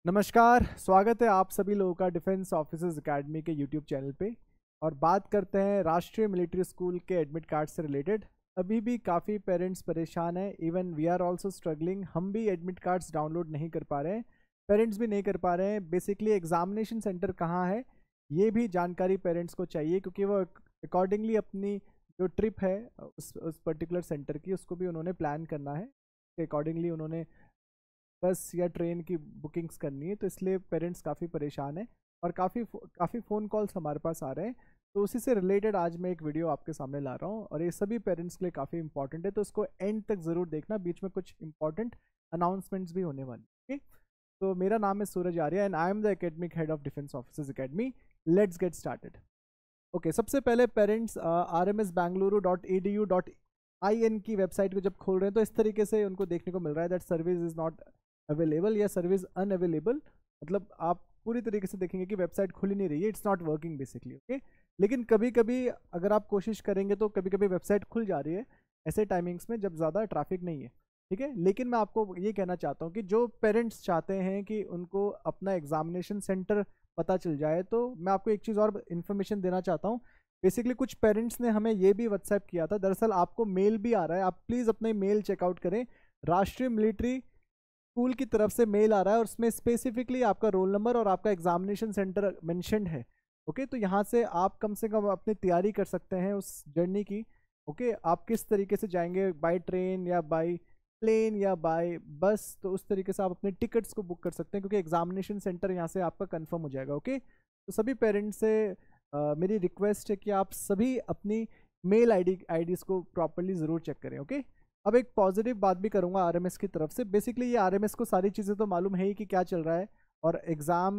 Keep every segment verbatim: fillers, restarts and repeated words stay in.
नमस्कार, स्वागत है आप सभी लोगों का डिफेंस ऑफिसर्स एकेडमी के यूट्यूब चैनल पे। और बात करते हैं राष्ट्रीय मिलिट्री स्कूल के एडमिट कार्ड से रिलेटेड। अभी भी काफ़ी पेरेंट्स परेशान हैं, even we are also struggling. हम भी एडमिट कार्ड्स डाउनलोड नहीं कर पा रहे हैं, पेरेंट्स भी नहीं कर पा रहे हैं। बेसिकली एग्जामिनेशन सेंटर कहाँ है ये भी जानकारी पेरेंट्स को चाहिए, क्योंकि वो अकॉर्डिंगली अपनी जो ट्रिप है उस उस पर्टिकुलर सेंटर की उसको भी उन्होंने प्लान करना है। अकॉर्डिंगली उन्होंने बस या ट्रेन की बुकिंग्स करनी है, तो इसलिए पेरेंट्स काफ़ी परेशान हैं और काफ़ी काफ़ी फ़ोन कॉल्स हमारे पास आ रहे हैं। तो उसी से रिलेटेड आज मैं एक वीडियो आपके सामने ला रहा हूँ और ये सभी पेरेंट्स के लिए काफ़ी इंपॉर्टेंट है, तो इसको एंड तक ज़रूर देखना। बीच में कुछ इंपॉर्टेंट अनाउंसमेंट्स भी होने वाली है। ठीक, तो मेरा नाम है Suraj Arya and I am the academic head of defence officers academy. Let's get started. Okay, सबसे पहले parents R M S Bengaluru dot E D U dot I N की वेबसाइट को जब खोल रहे हैं तो इस तरीके से उनको देखने को मिल रहा है that service is not available या सर्विस अनअवेलेबल। मतलब आप पूरी तरीके से देखेंगे कि वेबसाइट खुल ही नहीं रही है, it's not working basically. Okay, लेकिन कभी कभी अगर आप कोशिश करेंगे तो कभी कभी वेबसाइट खुल जा रही है ऐसे टाइमिंग्स में जब ज़्यादा ट्रैफिक नहीं है। ठीक है, लेकिन मैं आपको ये कहना चाहता हूँ कि जो पेरेंट्स चाहते हैं कि उनको अपना एग्जामिनेशन सेंटर पता चल जाए, तो मैं आपको एक चीज़ और इन्फॉर्मेशन देना चाहता हूँ। बेसिकली कुछ पेरेंट्स ने हमें ये भी व्हाट्सएप किया था, दरअसल आपको मेल भी आ रहा है, आप प्लीज़ अपने मेल चेकआउट करें। राष्ट्रीय मिलिट्री स्कूल की तरफ से मेल आ रहा है और उसमें स्पेसिफिकली आपका रोल नंबर और आपका एग्जामिनेशन सेंटर मेंशन्ड है। ओके, तो यहाँ से आप कम से कम अपनी तैयारी कर सकते हैं उस जर्नी की। ओके, आप किस तरीके से जाएंगे, बाय ट्रेन या बाय प्लेन या बाय बस, तो उस तरीके से आप अपने टिकट्स को बुक कर सकते हैं, क्योंकि एग्जामिनेशन सेंटर यहाँ से आपका कंफर्म हो जाएगा। ओके, तो सभी पेरेंट्स से uh, मेरी रिक्वेस्ट है कि आप सभी अपनी मेल आई डी आई डीज़ को प्रॉपरली ज़रूर चेक करें। ओके, अब एक पॉजिटिव बात भी करूंगा आरएमएस की तरफ से। बेसिकली ये आरएमएस को सारी चीज़ें तो मालूम है ही कि क्या चल रहा है, और एग्ज़ाम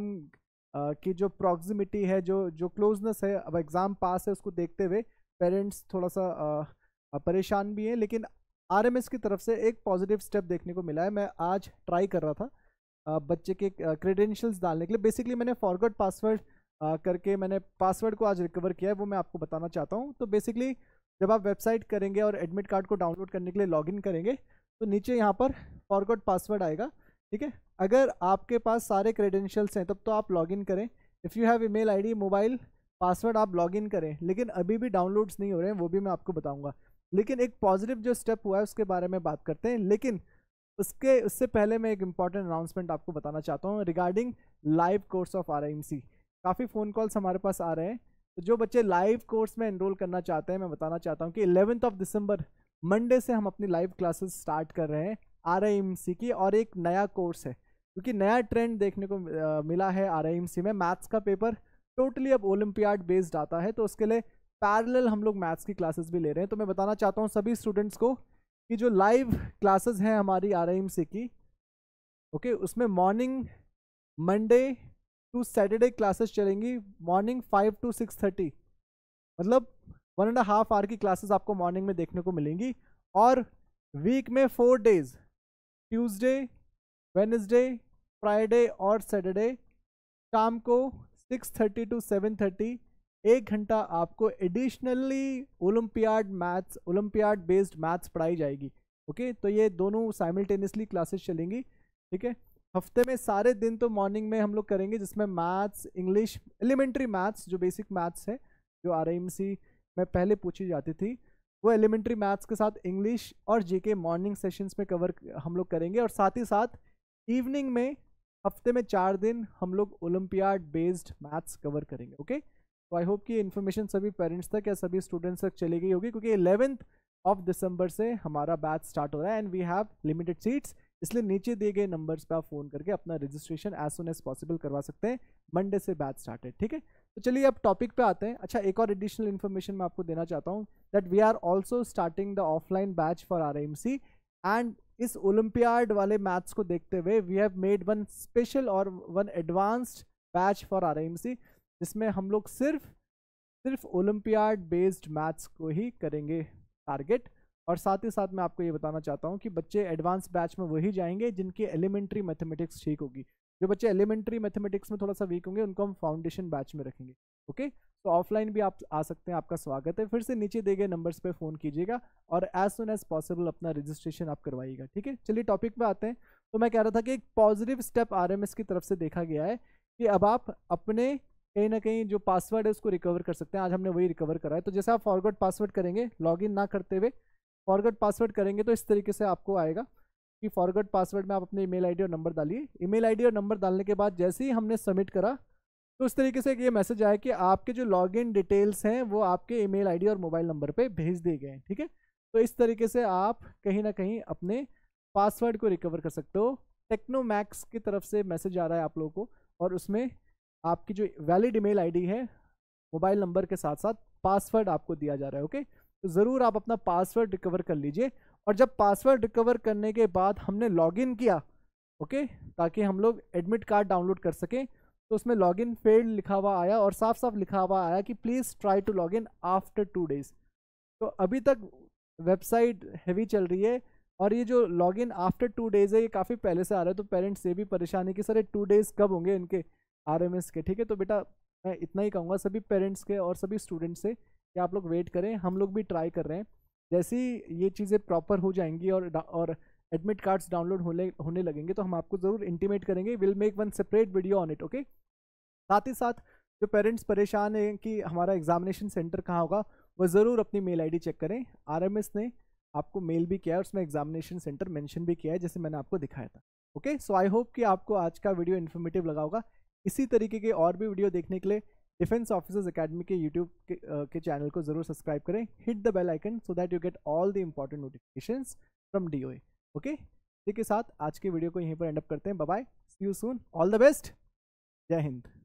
की जो प्रॉक्सिमिटी है, जो जो क्लोजनेस है, अब एग्ज़ाम पास है, उसको देखते हुए पेरेंट्स थोड़ा सा आ, परेशान भी हैं। लेकिन आरएमएस की तरफ से एक पॉजिटिव स्टेप देखने को मिला है। मैं आज ट्राई कर रहा था आ, बच्चे के क्रेडेंशियल्स डालने के लिए। बेसिकली मैंने फॉरगॉट पासवर्ड करके मैंने पासवर्ड को आज रिकवर किया है, वो मैं आपको बताना चाहता हूँ। तो बेसिकली जब आप वेबसाइट करेंगे और एडमिट कार्ड को डाउनलोड करने के लिए लॉगिन करेंगे तो नीचे यहाँ पर फॉरगॉट पासवर्ड आएगा। ठीक है, अगर आपके पास सारे क्रेडेंशियल्स हैं तब तो आप लॉगिन करें। If you have email ID, mobile, password, आप लॉगिन करें। लेकिन अभी भी डाउनलोड्स नहीं हो रहे हैं, वो भी मैं आपको बताऊंगा। लेकिन एक पॉजिटिव जो स्टेप हुआ है उसके बारे में बात करते हैं। लेकिन उसके उससे पहले मैं एक इंपॉर्टेंट अनाउंसमेंट आपको बताना चाहता हूँ regarding live course of R I M C. काफ़ी फ़ोन कॉल्स हमारे पास आ रहे हैं, तो जो बच्चे लाइव कोर्स में एनरोल करना चाहते हैं, मैं बताना चाहता हूँ कि इलेवेंथ ऑफ दिसंबर मंडे से हम अपनी लाइव क्लासेस स्टार्ट कर रहे हैं आर आई एम सी की। और एक नया कोर्स है, क्योंकि नया ट्रेंड देखने को आ, मिला है आर आई एम सी में। मैथ्स का पेपर टोटली अब ओलंपियाड बेस्ड आता है, तो उसके लिए पैरेलल हम लोग मैथ्स की क्लासेस भी ले रहे हैं। तो मैं बताना चाहता हूँ सभी स्टूडेंट्स को कि जो लाइव क्लासेस हैं हमारी आर आई एम सी की, ओके, उसमें morning Monday to Saturday classes चलेंगी morning five to six thirty. मतलब वन एंड हाफ आवर की क्लासेस आपको मॉर्निंग में देखने को मिलेंगी। और वीक में four days, Tuesday, Wednesday, Friday और सैटरडे, शाम को six thirty to seven thirty एक घंटा आपको additionally olympiad maths, olympiad based maths पढ़ाई जाएगी। ओके, तो ये दोनों साइमल्टेनियसली क्लासेस चलेंगी। ठीक है, हफ्ते में सारे दिन तो मॉर्निंग में हम लोग करेंगे, जिसमें मैथ्स, इंग्लिश, एलिमेंट्री मैथ्स, जो बेसिक मैथ्स है जो आर आई एम सी में पहले पूछी जाती थी, वो एलिमेंट्री मैथ्स के साथ इंग्लिश और जीके मॉर्निंग सेशंस में कवर हम लोग करेंगे। और साथ ही साथ इवनिंग में हफ्ते में चार दिन हम लोग ओलंपियाड बेस्ड मैथ्स कवर करेंगे। ओके, तो आई होप कि इन्फॉर्मेशन सभी पेरेंट्स तक या सभी स्टूडेंट्स तक चली गई होगी, क्योंकि इलेवेंथ ऑफ दिसंबर से हमारा बैच स्टार्ट हो रहा है and we have limited seats. इसलिए नीचे दिए गए नंबर्स पे आप फोन करके अपना registration as soon as possible करवा सकते हैं। मंडे से बैच स्टार्ट है। ठीक है, तो चलिए अब टॉपिक पे आते हैं। अच्छा, एक और एडिशनल इन्फॉर्मेशन मैं आपको देना चाहता हूँ that we are also starting the offline batch for R I M C. And इस ओलंपियाड वाले मैथ्स को देखते हुए we have made one special और one advanced batch for R I M C, जिसमें हम लोग सिर्फ सिर्फ ओलंपियाड बेस्ड मैथ्स को ही करेंगे टारगेट। और साथ ही साथ मैं आपको ये बताना चाहता हूँ कि बच्चे एडवांस बैच में वही जाएंगे जिनकी एलिमेंट्री मैथमेटिक्स ठीक होगी। जो बच्चे एलिमेंट्री मैथमेटिक्स में थोड़ा सा वीक होंगे उनको हम फाउंडेशन बैच में रखेंगे। ओके, तो ऑफलाइन भी आप आ सकते हैं, आपका स्वागत है। फिर से नीचे दिए गए नंबर्स पे फ़ोन कीजिएगा और एज सुन एज पॉसिबल अपना रजिस्ट्रेशन आप करवाइएगा। ठीक है, चलिए टॉपिक पे आते हैं। तो मैं कह रहा था कि एक पॉजिटिव स्टेप आरएमएस की तरफ से देखा गया है कि अब आप अपने कहीं ना कहीं जो पासवर्ड है उसको रिकवर कर सकते हैं। आज हमने वही रिकवर करा है। तो जैसे आप फॉरगॉट पासवर्ड करेंगे, लॉगिन ना करते हुए फॉरगॉट पासवर्ड करेंगे, तो इस तरीके से आपको आएगा कि फॉरगॉट पासवर्ड में आप अपने ईमेल आईडी और नंबर डालिए। ईमेल आईडी और नंबर डालने के बाद जैसे ही हमने सबमिट करा तो उस तरीके से ये मैसेज आया कि आपके जो लॉगिन डिटेल्स हैं वो आपके ईमेल आईडी और मोबाइल नंबर पे भेज दिए गए हैं। ठीक है, तो इस तरीके से आप कहीं ना कहीं अपने पासवर्ड को रिकवर कर सकते हो। टेक्नोमैक्स की तरफ से मैसेज आ रहा है आप लोगों को, और उसमें आपकी जो वैलिड ईमेल आईडी है, मोबाइल नंबर के साथ साथ पासवर्ड आपको दिया जा रहा है। ओके, तो ज़रूर आप अपना पासवर्ड रिकवर कर लीजिए। और जब पासवर्ड रिकवर करने के बाद हमने लॉगिन किया, ओके, ताकि हम लोग एडमिट कार्ड डाउनलोड कर सकें, तो उसमें लॉगिन फेल्ड लिखा हुआ आया और साफ साफ लिखा हुआ आया कि please try to login after two days. तो अभी तक वेबसाइट हैवी चल रही है, और ये जो लॉगिन आफ्टर टू डेज है ये काफ़ी पहले से आ रहा है। तो पेरेंट्स से भी परेशानी कि सर ये टू डेज कब होंगे इनके आरएमएस के। ठीक है, तो बेटा मैं इतना ही कहूँगा सभी पेरेंट्स के और सभी स्टूडेंट्स से कि आप लोग वेट करें, हम लोग भी ट्राई कर रहे हैं। जैसे ही ये चीज़ें प्रॉपर हो जाएंगी और और एडमिट कार्ड्स डाउनलोड होने होने लगेंगे तो हम आपको ज़रूर इंटीमेट करेंगे। Will make one separate video on it. Okay, साथ ही साथ जो पेरेंट्स परेशान हैं कि हमारा एग्जामिनेशन सेंटर कहाँ होगा, वो ज़रूर अपनी मेल आईडी चेक करें। आरएमएस ने आपको मेल भी किया है, उसमें एग्जामिनेशन सेंटर मेंशन भी किया है, जैसे मैंने आपको दिखाया था। ओके, सो आई होप कि आपको आज का वीडियो इन्फॉर्मेटिव लगा होगा। इसी तरीके के और भी वीडियो देखने के लिए डिफेंस ऑफिसर्स एकेडमी के यूट्यूब के, uh, के चैनल को जरूर सब्सक्राइब करें। Hit the bell icon so that you get all the important notifications from DOA. Okay, इसी के साथ आज के वीडियो को यहीं पर एंड अप करते हैं। Bye bye, see you soon, all the best, जय हिंद।